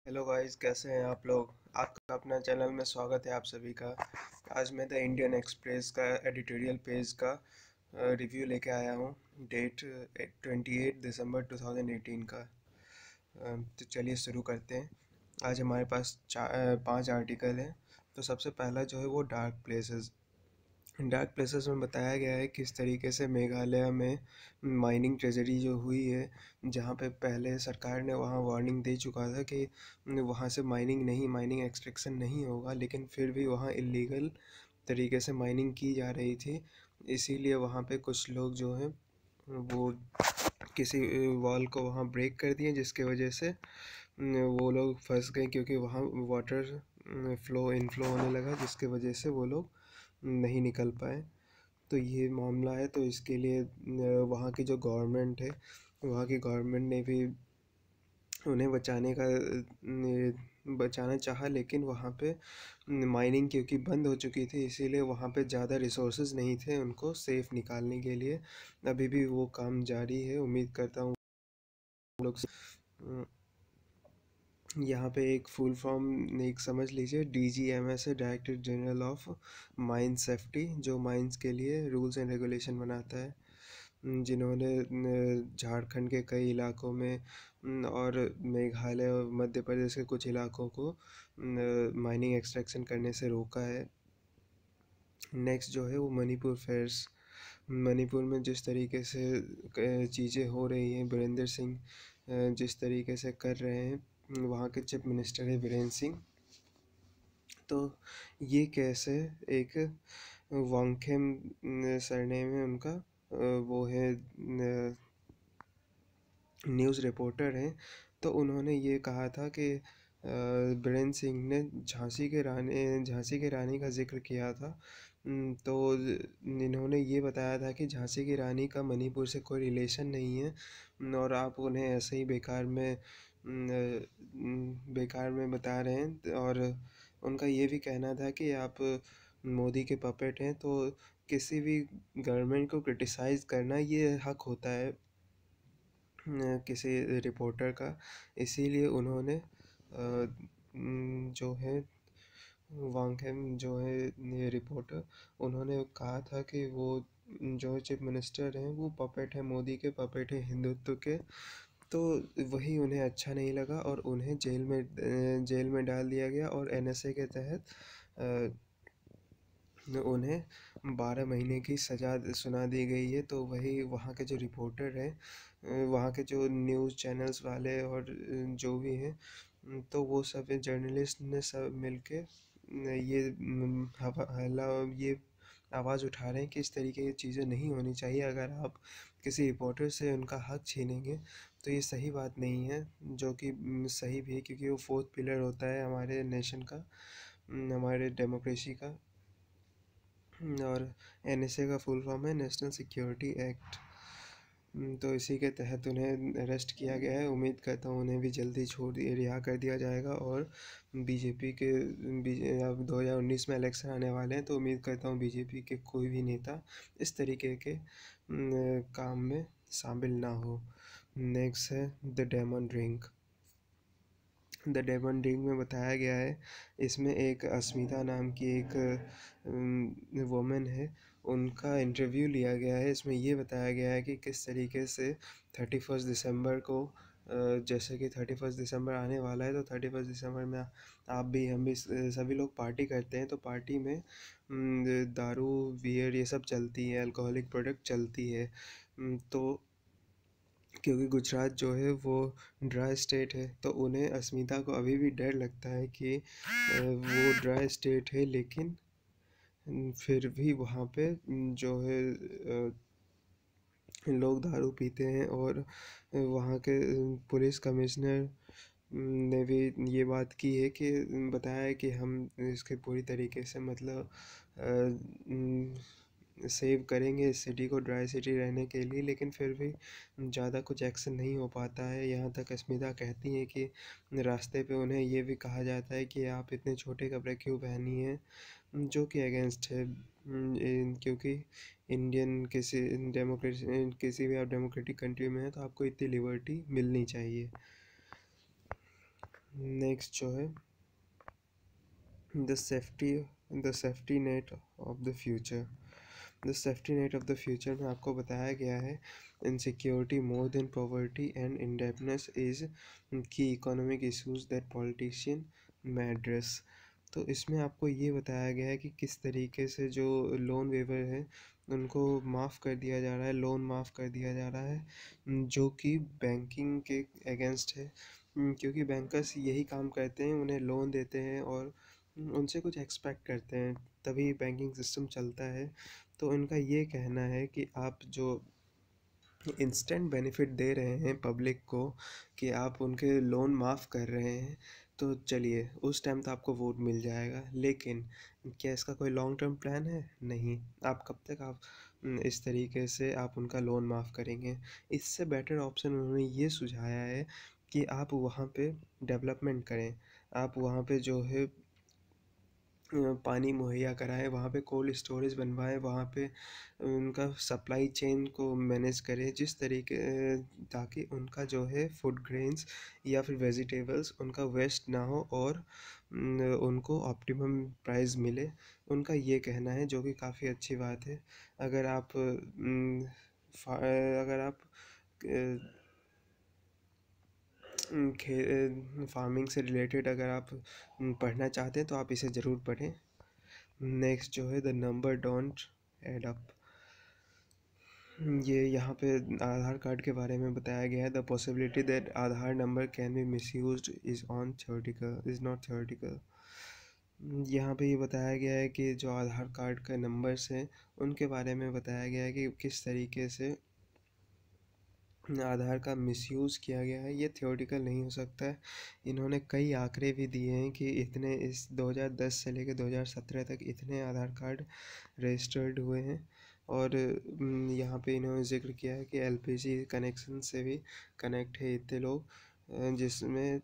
Hello guys, कैसे हैं आप लोग। आपका अपना चैनल में स्वागत है आप सभी का। आज मैं द इंडियन एक्सप्रेस का एडिटोरियल पेज का रिव्यू लेके आया हूँ। डेट 28 दिसंबर 2018 का। तो चलिए शुरू करते हैं। आज हमारे पास 5 आर्टिकल हैं। तो सबसे पहला जो है वो डार्क प्लेसेस में बताया गया है किस तरीके से मेघालय में माइनिंग ट्रेजरी जो हुई है, जहाँ पे पहले सरकार ने वहाँ वार्निंग दे चुका था कि वहाँ से माइनिंग एक्सट्रैक्शन नहीं होगा, लेकिन फिर भी वहाँ इलीगल तरीके से माइनिंग की जा रही थी। इसीलिए वहाँ पे कुछ लोग जो हैं वो किसी वॉल को वहाँ ब्रेक कर दिए, जिसके वजह से वो लोग फंस गए, क्योंकि वहाँ वाटर फ्लो इनफ्लो होने लगा, जिसके वजह से वो लोग नहीं निकल पाए। तो ये मामला है। तो इसके लिए वहाँ की जो गवर्नमेंट है, वहाँ की गवर्नमेंट ने भी उन्हें बचाना चाहा, लेकिन वहाँ पे माइनिंग क्योंकि बंद हो चुकी थी, इसीलिए वहाँ पे ज़्यादा रिसोर्सेज नहीं थे उनको सेफ निकालने के लिए। अभी भी वो काम जारी है। उम्मीद करता हूँ लोग यहाँ पे एक फुल फॉर्म एक समझ लीजिए। DGMS है, director general of mine safety, जो माइंस के लिए रूल्स एंड रेगुलेशन बनाता है। जिन्होंने झारखंड के कई इलाकों में और मेघालय और मध्य प्रदेश के कुछ इलाकों को माइनिंग एक्सट्रैक्शन करने से रोका है। नेक्स्ट जो है वो मणिपुर फेयर्स। मणिपुर में जिस तरीके से चीज़ें हो रही हैं, बीरेंद्र सिंह जिस तरीके से कर रहे हैं, वहाँ के चीफ मिनिस्टर है बीरेंद्र सिंह। तो ये कैसे एक वांगखेम सरनेम है उनका, वो है न्यूज़ रिपोर्टर हैं। तो उन्होंने ये कहा था कि बीरेंद्र सिंह ने झांसी के रानी का जिक्र किया था। तो इन्होंने ये बताया था कि झांसी की रानी का मणिपुर से कोई रिलेशन नहीं है, और आप उन्हें ऐसे ही बेकार में बता रहे हैं। और उनका ये भी कहना था कि आप मोदी के पपेट हैं, तो किसी भी गवर्नमेंट को क्रिटिसाइज़ करना ये हक होता है किसी रिपोर्टर का। इसीलिए उन्होंने जो है वांगखेम जो है ये रिपोर्टर, उन्होंने कहा था कि वो जो चीफ मिनिस्टर हैं वो पपेट है, मोदी के पपेट है, हिंदुत्व के। तो वही उन्हें अच्छा नहीं लगा और उन्हें जेल में डाल दिया गया, और NSA के तहत उन्हें 12 महीने की सज़ा सुना दी गई है। तो वही वहाँ के जो रिपोर्टर हैं, वहाँ के जो न्यूज़ चैनल्स वाले और जो भी हैं, तो वो सब जर्नलिस्ट ने सब मिलके ये ये आवाज़ उठा रहे हैं कि इस तरीके की चीज़ें नहीं होनी चाहिए। अगर आप किसी रिपोर्टर से उनका हक छीनेंगे तो ये सही बात नहीं है, जो कि सही भी है, क्योंकि वो फोर्थ पिलर होता है हमारे नेशन का, हमारे डेमोक्रेसी का। और NSA का फुल फॉर्म है नेशनल सिक्योरिटी एक्ट। तो इसी के तहत उन्हें अरेस्ट किया गया है। उम्मीद करता हूँ उन्हें भी जल्दी रिहा कर दिया जाएगा। और बीजेपी के अब 2019 में इलेक्शन आने वाले हैं, तो उम्मीद करता हूँ बीजेपी के कोई भी नेता इस तरीके के काम में शामिल ना हो। नेक्स्ट है the demon drink. The demon drink में बताया गया है, इसमें एक अस्मिता नाम की एक वुमेन है, उनका इंटरव्यू लिया गया है। इसमें ये बताया गया है कि किस तरीके से 31 दिसंबर को जैसे कि 31 दिसंबर आने वाला है, तो 31 दिसंबर में आप भी हम भी सभी लोग पार्टी करते हैं। तो पार्टी में दारू बियर ये सब चलती है, अल्कोहलिक प्रोडक्ट चलती है। तो क्योंकि गुजरात जो है वो ड्राई स्टेट है, तो उन्हें अस्मिता को अभी भी डर लगता है कि वो ड्राई स्टेट है, लेकिन फिर भी वहाँ पे जो है लोग दारू पीते हैं। और वहाँ के पुलिस कमिश्नर ने भी ये बात की है कि बताया है कि हम इसके पूरी तरीके से मतलब सेव करेंगे इस सिटी को, ड्राई सिटी रहने के लिए, लेकिन फिर भी ज़्यादा कुछ एक्शन नहीं हो पाता है। यहाँ तक अस्मिता कहती हैं कि रास्ते पे उन्हें ये भी कहा जाता है कि आप इतने छोटे कपड़े क्यों पहनी हैं, जो कि अगेंस्ट है। क्योंकि इंडियन किसी भी आप डेमोक्रेटिक कंट्री में हैं, तो आपको इतनी लिबर्टी मिलनी चाहिए। नेक्स्ट जो है the safety the safety net of the future. The safety net of the future में आपको बताया गया है insecurity more than poverty and indebtedness is key economic issues that politician में एड्रेस। तो इसमें आपको ये बताया गया है कि किस तरीके से जो लोन वेवर है उनको माफ़ कर दिया जा रहा है, लोन माफ़ कर दिया जा रहा है, जो कि बैंकिंग के अगेंस्ट है। क्योंकि बैंकर्स यही काम करते हैं, उन्हें लोन देते हैं और उनसे कुछ एक्सपेक्ट करते हैं, तभी बैंकिंग सिस्टम चलता है। तो उनका ये कहना है कि आप जो इंस्टेंट बेनिफिट दे रहे हैं पब्लिक को, कि आप उनके लोन माफ़ कर रहे हैं, तो चलिए उस टाइम तो आपको वोट मिल जाएगा, लेकिन क्या इसका कोई लॉन्ग टर्म प्लान है? नहीं। आप कब तक आप इस तरीके से आप उनका लोन माफ़ करेंगे? इससे बेटर ऑप्शन उन्होंने ये सुझाया है कि आप वहाँ पे डेवलपमेंट करें, आप वहाँ पे जो है पानी मुहैया कराएँ, वहाँ पे कोल्ड स्टोरेज बनवाएँ, वहाँ पे उनका सप्लाई चेन को मैनेज करें जिस तरीके ताकि उनका जो है फूड ग्रेन्स या फिर वेजिटेबल्स उनका वेस्ट ना हो और उनको ऑप्टिमम प्राइस मिले। उनका ये कहना है, जो कि काफ़ी अच्छी बात है। अगर आप अगर आप फार्मिंग से रिलेटेड अगर आप पढ़ना चाहते हैं तो आप इसे ज़रूर पढ़ें। नेक्स्ट जो है the number don't add up. ये यहाँ पे आधार कार्ड के बारे में बताया गया है। The possibility that Aadhaar number can be misused is not theoretical. यहाँ पे ये बताया गया है कि जो आधार कार्ड का नंबर्स हैं उनके बारे में बताया गया है कि किस तरीके से आधार का मिसयूज़ किया गया है, ये थियोरेटिकल नहीं हो सकता है। इन्होंने कई आंकड़े भी दिए हैं कि इतने इस 2010 से लेकर 2017 तक इतने आधार कार्ड रजिस्टर्ड हुए हैं। और यहाँ पे इन्होंने ज़िक्र किया है कि एलपीजी कनेक्शन से भी कनेक्ट है इतने लोग, जिसमें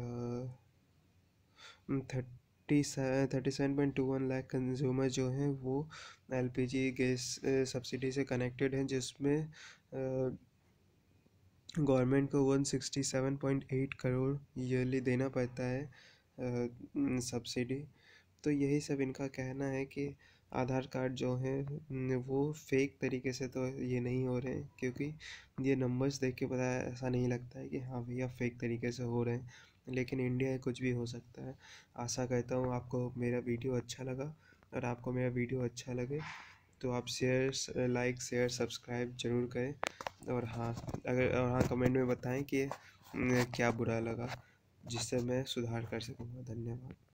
37.21 लाख कंज्यूमर जो हैं वो एलपीजी गैस सब्सिडी से कनेक्टेड हैं, जिसमें गवर्नमेंट को 167.8 करोड़ ईयरली देना पड़ता है सब्सिडी। तो यही सब इनका कहना है कि आधार कार्ड जो है वो फेक तरीके से तो ये नहीं हो रहे हैं, क्योंकि ये नंबर्स देख के पता है, ऐसा नहीं लगता है कि हाँ भैया फेक तरीके से हो रहे हैं, लेकिन इंडिया है, कुछ भी हो सकता है। आशा करता हूँ आपको मेरा वीडियो अच्छा लगा, और आपको मेरा वीडियो अच्छा लगे तो आप लाइक शेयर सब्सक्राइब ज़रूर करें। और हाँ, कमेंट में बताएं कि क्या बुरा लगा, जिससे मैं सुधार कर सकूँगा। धन्यवाद।